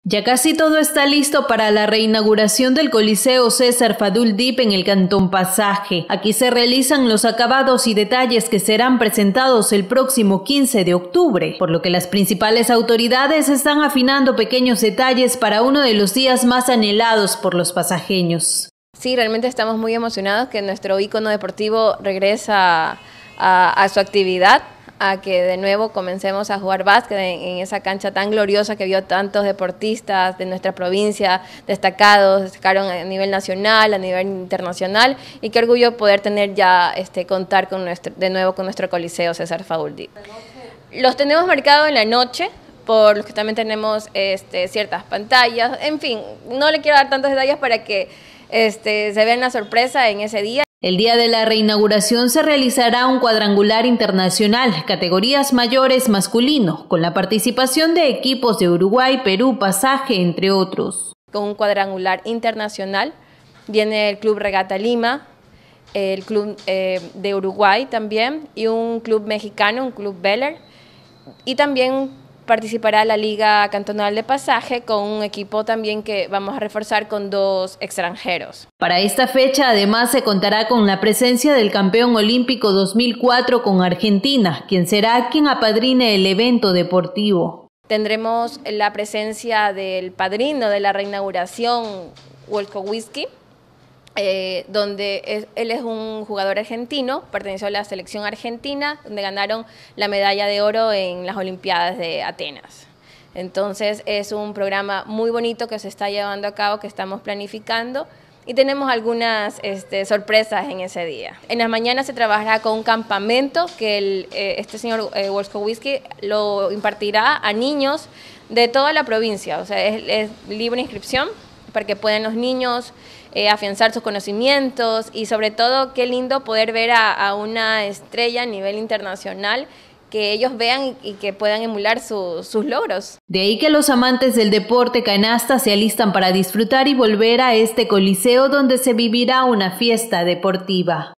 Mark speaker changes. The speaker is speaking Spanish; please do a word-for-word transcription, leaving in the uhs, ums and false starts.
Speaker 1: Ya casi todo está listo para la reinauguración del Coliseo César Fadul Dip en el Cantón Pasaje. Aquí se realizan los acabados y detalles que serán presentados el próximo quince de octubre, por lo que las principales autoridades están afinando pequeños detalles para uno de los días más anhelados por los pasajeños.
Speaker 2: Sí, realmente estamos muy emocionados que nuestro ícono deportivo regresa a, a su actividad, a que de nuevo comencemos a jugar básquet en, en esa cancha tan gloriosa que vio tantos deportistas de nuestra provincia destacados, destacaron a nivel nacional, a nivel internacional, y qué orgullo poder tener ya, este, contar con nuestro, de nuevo con nuestro Coliseo César Fadul Dip. Los tenemos marcados en la noche, por los que también tenemos este, ciertas pantallas, en fin, no le quiero dar tantos detalles para que este, se vean la sorpresa en ese día.
Speaker 1: El día de la reinauguración se realizará un cuadrangular internacional, categorías mayores masculino, con la participación de equipos de Uruguay, Perú, Pasaje, entre otros.
Speaker 2: Con un cuadrangular internacional viene el Club Regata Lima, el Club eh, de Uruguay también, y un club mexicano, un Club Beller, y también participará la Liga Cantonal de Pasaje con un equipo también que vamos a reforzar con dos extranjeros.
Speaker 1: Para esta fecha además se contará con la presencia del campeón olímpico dos mil cuatro con Argentina, quien será quien apadrine el evento deportivo.
Speaker 2: Tendremos la presencia del padrino de la reinauguración, Wolkowski, Eh, donde es, él es un jugador argentino, perteneció a la selección argentina, donde ganaron la medalla de oro en las Olimpiadas de Atenas. Entonces es un programa muy bonito que se está llevando a cabo, que estamos planificando, y tenemos algunas este, sorpresas en ese día. En las mañanas se trabajará con un campamento que el, eh, este señor eh, Wolkowski lo impartirá a niños de toda la provincia, o sea, es, es libre inscripción para que puedan los niños Eh, afianzar sus conocimientos, y sobre todo qué lindo poder ver a, a una estrella a nivel internacional, que ellos vean y, y que puedan emular su, sus logros.
Speaker 1: De ahí que los amantes del deporte canasta se alistan para disfrutar y volver a este coliseo donde se vivirá una fiesta deportiva.